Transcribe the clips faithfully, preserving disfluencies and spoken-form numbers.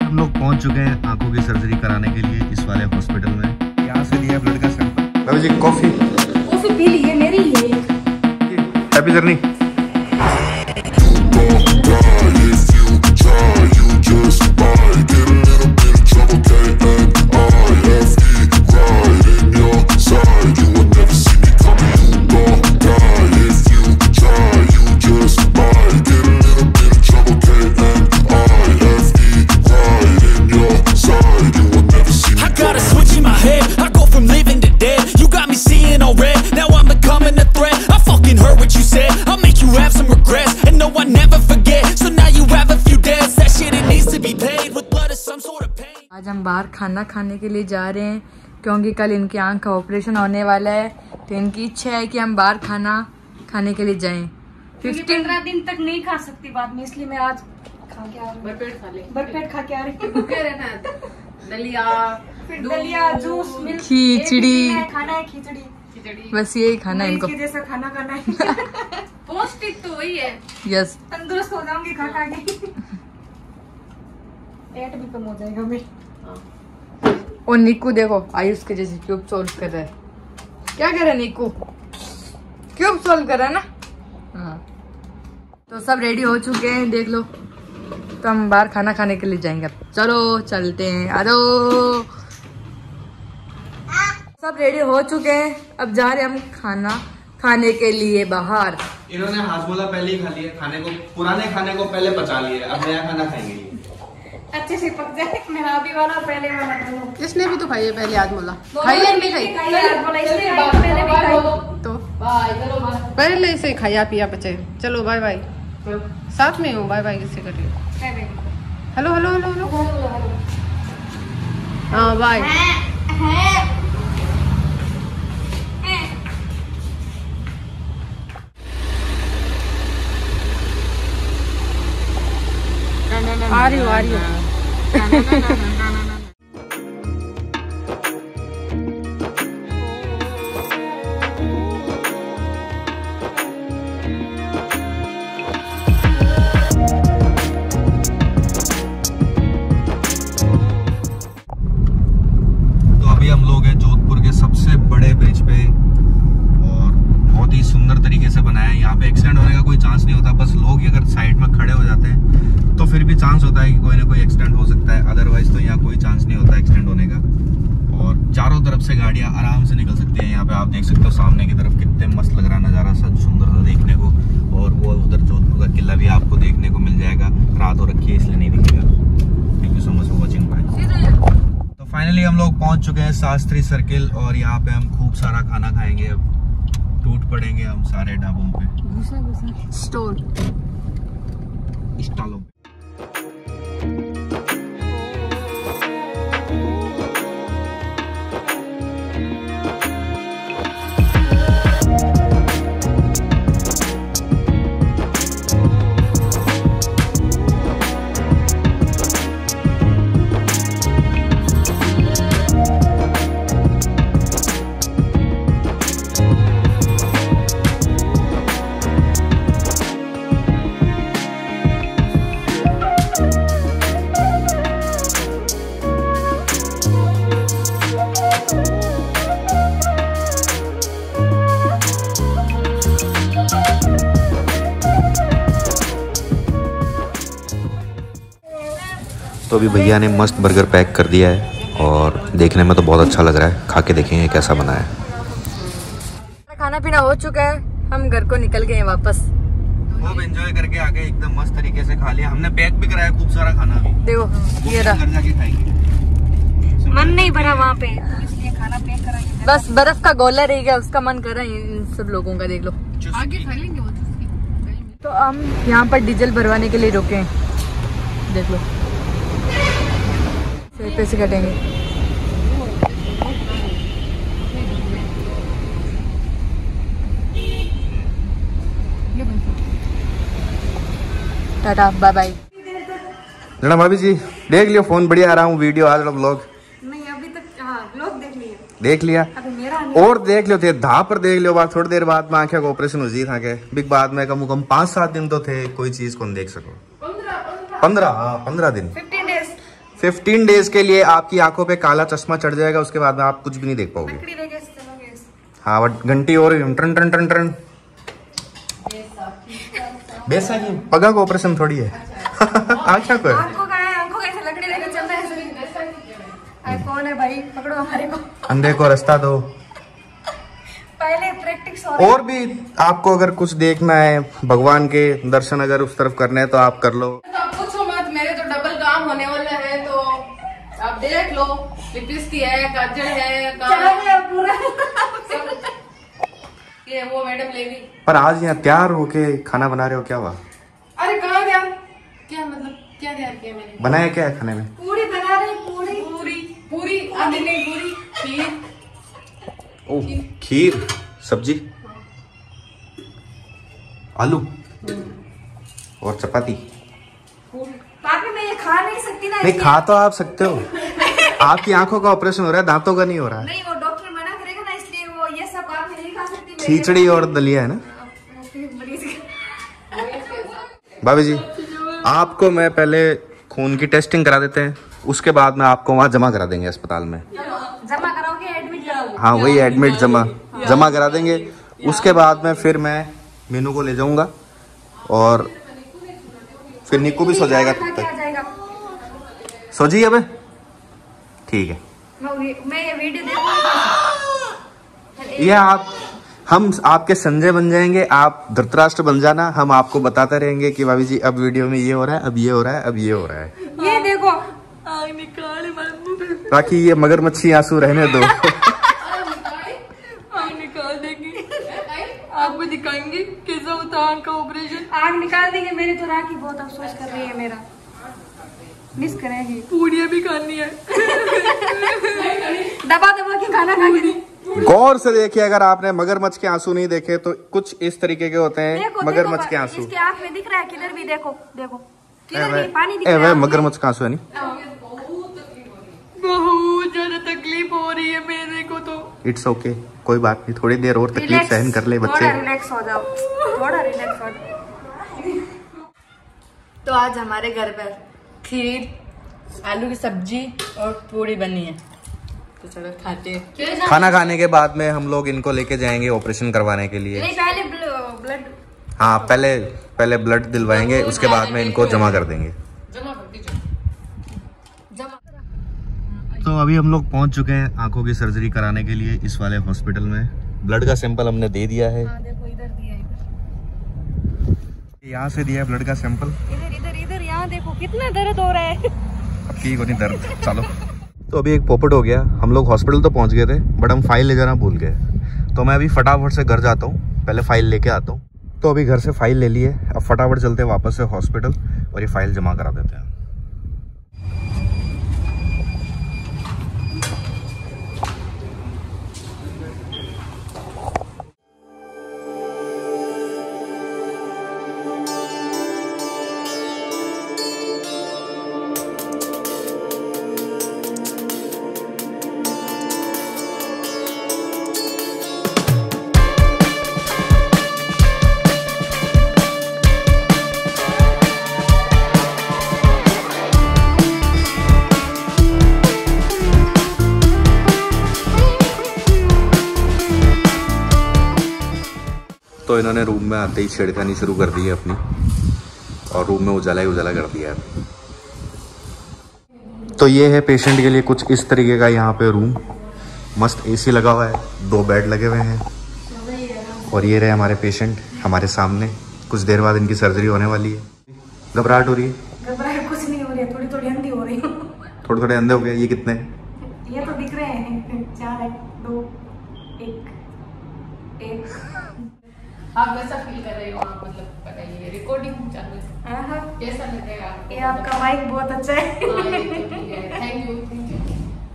हम लोग पहुंच चुके हैं आंखों की सर्जरी कराने के लिए इस वाले हॉस्पिटल में। यहाँ से दिया ब्लड का सैंपल। भाभी जी कॉफी कॉफी पी ली है, मेरी ही है। Happy journey. आज हम बाहर खाना खाने के लिए जा रहे हैं क्योंकि कल इनकी आंख का ऑपरेशन होने वाला है, तो इनकी इच्छा है कि हम बाहर खाना खाने के लिए जाएं। पंद्रह दिन तक नहीं खा सकती बाद में, इसलिए मैं आज खा के आ रही हूँ। भरपेट खा ले, भरपेट खा के आ रही हूँ। दलिया, फिर दलिया, जूस, मिल्क, खिचड़ी खाना है, खिचड़ी खिचड़ी बस यही खाना है इनको। जैसा खाना खाना है। पौष्टिक तो वही है। यस, तंदुरुस्त हो जाऊंगी खा खा के। पेट भी कम हो जाएगा मेरा। और निक्कू देखो आयुष के जैसे क्यूब सॉल्व कर रहा है। क्या कर रहा है निक्कू? क्यूब सॉल्व कर रहा है ना। हाँ, तो सब रेडी हो चुके हैं, देख लो। तो हम बाहर खाना खाने के लिए जाएंगे। अब चलो चलते हैं, आ जाओ। सब रेडी हो चुके हैं, अब जा रहे हैं हम खाना खाने के लिए बाहर। इन्होंने हाजमोला पहले ही खा लिया, खाने को पुराने खाने को पहले पचा लिए, अब नया खाना खाएंगे। अच्छे से पक जाए। मेरा अभी वाला पहले वाला खाओ। इसने भी तो खाई है पहले हाजमोला। खाई है नहीं खाई? तो पहले से खाया पिया बचे। चलो बाय बाय। साथ में हूँ, बाय बाय किससे कर रही हो? Hello hello hello hello. हाँ बाय। आ रही हूँ आ रही हूँ। तो अभी हम लोग हैं जोधपुर के सबसे बड़े ब्रिज पे और बहुत ही सुंदर तरीके से बनाया है। यहाँ पे एक्सीडेंट होने का कोई चांस नहीं होता, बस लोग अगर साइड में खड़े हो जाते हैं तो फिर भी चांस होता है कि कोई ना कोई एक्सीडेंट हो सकता है, अदरवाइज तो यहाँ कोई चांस नहीं होता एक्सीडेंट होने का। और चारों तरफ से गाड़ियाँ आराम से निकल सकती हैं। यहाँ पे आप देख सकते हो सामने की तरफ कितने मस्त लग रहा नज़ारा, सब सुंदर सा देखने को। और वो उधर जोधपुर का किला भी आपको देखने को मिल जाएगा। रात हो रखी है इसलिए नहीं दिखेगा। Thank you so much for watching, bye. तो फाइनली हम लोग पहुँच चुके हैं शास्त्री सर्किल और यहाँ पे हम खूब सारा खाना खाएंगे। अब टूट पड़ेंगे हम सारे ढाबों पे, स्टोर स्टॉलों पे। तो अभी भैया ने मस्त बर्गर पैक कर दिया है और देखने में तो बहुत अच्छा लग रहा है। खा के देखेंगे कैसा बना है। खाना पीना हो चुका है, हम घर को निकल गए हैं वापस। खूब एंजॉय करके आगे एकदम मस्त तरीके से खा लिया हमने। पैक भी कराया खूब सारा खाना भी। देखो ये रहा, घर जाके खाएंगे। मन नहीं भरा वहाँ पे, इसलिए खाना पैक कराएंगे। बस बर्फ का गोला रह गया, उसका मन कर रहा है इन सब लोगों का। देख लो आगे खा लेंगे वो। तो हम यहाँ पर डीजल भरवाने के लिए रुके हैं, देख लो पैसे कटेंगे। Tata bye bye. जरा भाभी जी देख लियो फोन बढ़िया आ रहा हूँ, वीडियो आज ब्लॉग नहीं अभी तक। हाँ ब्लॉग देख लिया देख लिया अभी मेरा और देख लियो थे धा पर देख लियो। बाद थोड़ी देर बाद में आंखें का ऑपरेशन हो जी था के बिग बाद में कम कम पाँच सात दिन तो थे कोई चीज को देख सको। पंद्रह हाँ पंद्रह दिन फिफ्टीन डेज के लिए आपकी आंखों पे काला चश्मा चढ़ जाएगा, उसके बाद में आप कुछ भी नहीं देख पाओगे। हाँ बट घंटी और टन टन टन टन बेसा की पगा का ऑपरेशन थोड़ी है। आँख को कौन है भाई, पकड़ो हमारे को। अंधे को रास्ता दो। पहले प्रैक्टिस हो और भी आपको अगर कुछ देखना है, भगवान के दर्शन अगर उस तरफ करने हैं तो आप कर लो। तो आप पूछो मत, मेरे तो डबल काम होने वाला है, तो आप देख लो। लिपस्टिक है, काजल है, पूरा ये वो मैडम लेगी। पर आज यहाँ तैयार होके खाना बना रहे हो, क्या हुआ? अरे कहाँ गया? क्या मतलब क्या तैयार किया मैंने? बनाया क्या है खाने में? पूरी बना रही, पूरी पूरी पूरी आधी नहीं पूरी खीर। ओह खीर, सब्जी, आलू और चपाती। पापी मैं ये खा नहीं सकती ना। नहीं खा तो आप सकते हो। आपकी आंखों का ऑपरेशन हो रहा है, दांतों का नहीं हो रहा है। नहीं वो डॉक्टर मना करेगा ना, इसलिए वो ये सब आप नहीं खा सकती। खिचड़ी और दलिया है ना। भाभी जी आपको मैं पहले खून की टेस्टिंग करा देते हैं, उसके बाद में आपको वहाँ जमा करा देंगे अस्पताल में। जमा कराओगे, एडमिट कराओगे? हाँ वही एडमिट जमा जमा करा देंगे। उसके बाद में फिर मैं मीनू को ले जाऊंगा और फिर निक्कू भी सो जाएगा तब तक। सो जी अब ठीक है। मैं ये वीडियो देखूंगा। ये आप हम आपके संजय बन जाएंगे, आप धृतराष्ट्र बन जाना। हम आपको बताते रहेंगे कि भाभी जी अब वीडियो में ये हो रहा है, अब ये हो रहा है, अब ये हो रहा है। ये देखो आग निकाल बाकी ये मगरमच्छी आंसू रहने दो। आग निकाल देंगे, आपको दिखाएंगे कैसा होता है आग का ऑपरेशन। आग निकाल देंगे। मेरी तो राखी बहुत अफसोस कर रही है, मेरा मिस करेगी। पूड़ियाँ भी खानी है। दबा दबा के खाना खा के। गौर से देखिए, अगर आपने मगरमच्छ के आंसू नहीं देखे तो कुछ इस तरीके के होते हैं मगरमच्छ के आंसू। इसके आँख में दिख रहा है, किधर भी देखो देखो किधर भी पानी दिख रहा है। मगरमच्छ का आंसू है नहीं। बहुत ज्यादा तकलीफ हो रही है मेरे को तो। इट्स ओके okay, कोई बात नहीं, थोड़ी देर और तकलीफ सहन कर ले बच्चे। थोड़ा रिलैक्स हो जाओ, थोड़ा रिलैक्स हो जाओ। तो आज हमारे घर पर खीर, आलू की सब्जी और पूड़ी बनी है, तो चलो खाते हैं। खाना खाने के बाद में हम लोग इनको लेके जाएंगे ऑपरेशन करवाने के लिए। नहीं पहले ब्लड, हाँ पहले पहले ब्लड दिलवाएंगे, उसके बाद में इनको जमा कर देंगे। जमा कर दीजिए। तो अभी हम लोग पहुंच चुके हैं आंखों की सर्जरी कराने के लिए इस वाले हॉस्पिटल में। ब्लड का सैंपल हमने दे दिया है। हाँ, देखो इधर दिया, इधर यहाँ से दिया है ब्लड का सैंपल। इधर इधर इधर यहाँ देखो कितना दर्द हो रहा है। अब ठीक हो नहीं दर्द, चलो। तो अभी एक पोपट हो गया। हम लोग हॉस्पिटल तो पहुंच गए थे बट हम फाइल ले जाना भूल गए, तो मैं अभी फटाफट से घर जाता हूँ, पहले फाइल लेके आता हूँ। तो अभी घर से फाइल ले ली है, अब फटाफट चलते हैं वापस से हॉस्पिटल और ये फाइल जमा करा देते हैं। तो इन्होंने रूम में आते ही छेड़खानी शुरू कर दी है अपनी, और रूम में उजाला ही उजाला कर दिया है। तो ये है पेशेंट के लिए कुछ इस तरीके का यहाँ पे रूम, मस्त एसी लगा हुआ है, दो बेड लगे हुए हैं, और ये रहे हमारे पेशेंट हमारे सामने। कुछ देर बाद इनकी सर्जरी होने वाली है। घबराहट हो रही है? घबराहट कुछ नहीं हो रही है, थोड़ी थोड़ी अंधी हो रही है। थोड़े थोड़े अंधे हो गए। ये कितने हैं? ये तो दिख रहे हैं, चार है, दो, एक, एक। आप कैसा फील कर रहे हो? आप मतलब बताइए, रिकॉर्डिंग चालू है, कैसा लग रहा है आपको? ये आपका माइक बहुत अच्छा है। Thank you thank you.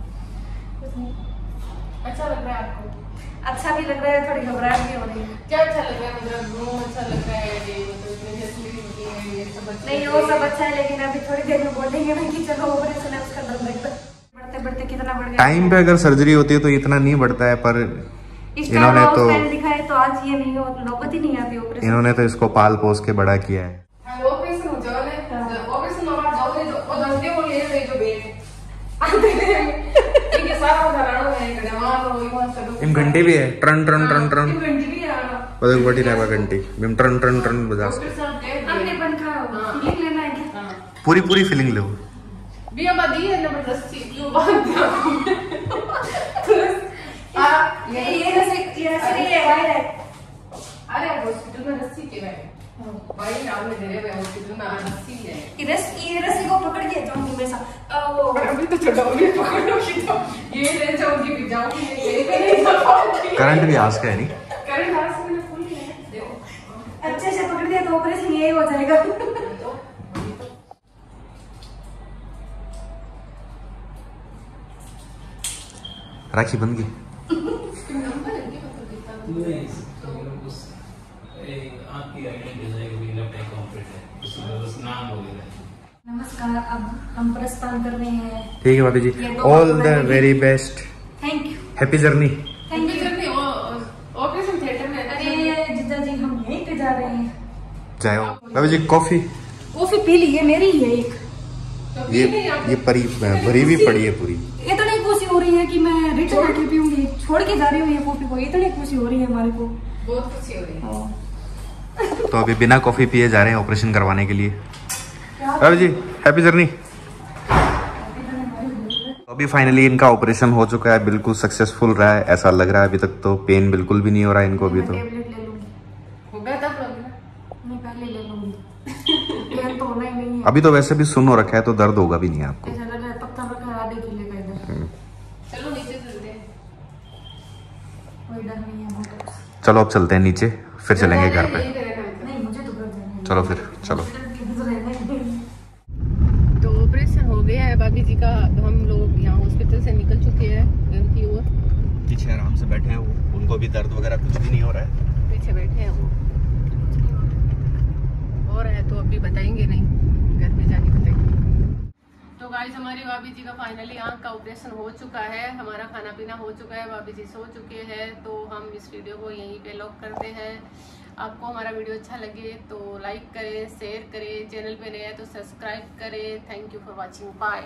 अच्छा लग रहा है आपको? अच्छा भी लग रहा है, थोड़ी घबराहट भी हो रही है। क्या अच्छा लग रहा है? मतलब रूम अच्छा लग रहा है, ये मतलब फैसिलिटी है, ये सब अच्छा नहीं वो सब अच्छा है, लेकिन अभी थोड़ी देर में बोलेंगे ना कि चलो ऑपरेशन है, उसका दर्द लगता है। बढ़ते बढ़ते कितना बढ़ गया। टाइम पे अगर सर्जरी होती है तो इतना नहीं बढ़ता है, पर इन्होंने तो दिखाया तो आज ये नहीं हो, नौबत ही नहीं आती ऑपरेशन। इन्होंने तो इसको पाल पोस के बड़ा किया है। ऑपरेशन हो जाओ ना, ऑपरेशन हो जाओ, जो दस दिन वो ले रहे जो बेच इम घंटी भी है, ट्रन ट्रन ट्रन ट्रन बदल बड़ी रहबा घंटी बिम ट्रन ट्रन ट्रन बजा पूरी पूरी फीलिंग लो बिया बादी है जबरदस्ती क्यों बांध दिया आ ये ये रस्सी ये रस्सी नहीं है भाई अरे हॉस्पिटल में रस्सी के है भाई नाम ले दे रहे हैं हॉस्पिटल में रस्सी है ये रस्सी ये रस्सी को पकड़ के जाऊंगी मैं सा वो अभी तो चढ़ाओगे पकड़ोगी तो ये ले जाऊंगी भी जाऊंगी ये नहीं जाऊंगी करंट भी आज का है नहीं करंट आज से मैंने फुल किया है देखो अच्छे से पकड़ दिया तो ऑपरेशन यही हो जाएगा। राखी बन गई नमस्कार, अब हम प्रस्थान कर रहे हैं। ठीक है भाभी जी, all the very best, thank you, happy journey. Thank you journey operation theatre में। अरे जीजा जी हम यहीं पे जा रहे हैं। जाओ भाभी जी, कॉफी कॉफी पी ली, ये मेरी ही है एक। ये ये परी भरी भी पड़ी है पूरी। इतनी खुशी हो रही है कि मैं रिटर्न आके पीऊंगी, छोड़ के जा रही हूँ ये कॉफी को, इतनी खुशी हो रही है हमारे को, बहुत खुशी हो रही है। तो अभी बिना कॉफी पिए जा रहे हैं ऑपरेशन करवाने के लिए। भाभी जी हैप्पी जर्नी। अभी फाइनली इनका ऑपरेशन हो चुका है, बिल्कुल सक्सेसफुल रहा है ऐसा लग रहा है। अभी तक तो पेन बिल्कुल भी नहीं हो रहा है इनको। अभी तो टेबलेट ले लूंगी, होगा तब लोगे ना, मैं पहले ले लूंगी। पेन तो होना ही नहीं है। अभी तो वैसे भी सुन हो रखा है तो दर्द होगा भी नहीं आपको। ऐसा लग रहा है पत्ता रखा है आधे किले का इधर। चलो नीचे चलते हैं, कोई डर नहीं है मुझे। चलो अब चलते हैं नीचे, फिर चलेंगे घर पे। नहीं मुझे तो डर नहीं। चलो फिर चलो। तो ऑपरेशन हो गया है भाभी जी का, हम लोग यहाँ हॉस्पिटल से निकल चुके हैं घर की ओर। पीछे आराम से बैठे हैं वो, उनको भी दर्द वगैरह कुछ भी नहीं हो रहा है। पीछे बैठे हैं वो, और है तो अभी बताएंगे नहीं, घर में जाके बताएंगे। तो गाइस हमारी भाभी जी का फाइनली आंख का ऑपरेशन हो चुका है, हमारा खाना पीना हो चुका है, भाभी जी सो चुके हैं। तो हम इस वीडियो को यहीं पे लॉक करते हैं। आपको हमारा वीडियो अच्छा लगे तो लाइक करें, शेयर करें, चैनल पे नए हैं तो सब्सक्राइब करें। Thank you for watching, bye.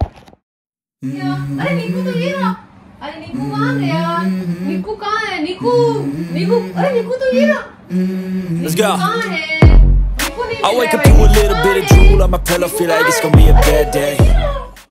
अरे निकू तो ये रहा, अरे निकू कहाँ गया? निकू कहाँ है? निकू निकू अरे निकू तो ये रहा, निकू कहाँ है? I wake up to a little bit of drool on my pillow, feel like it's gonna be a bad day.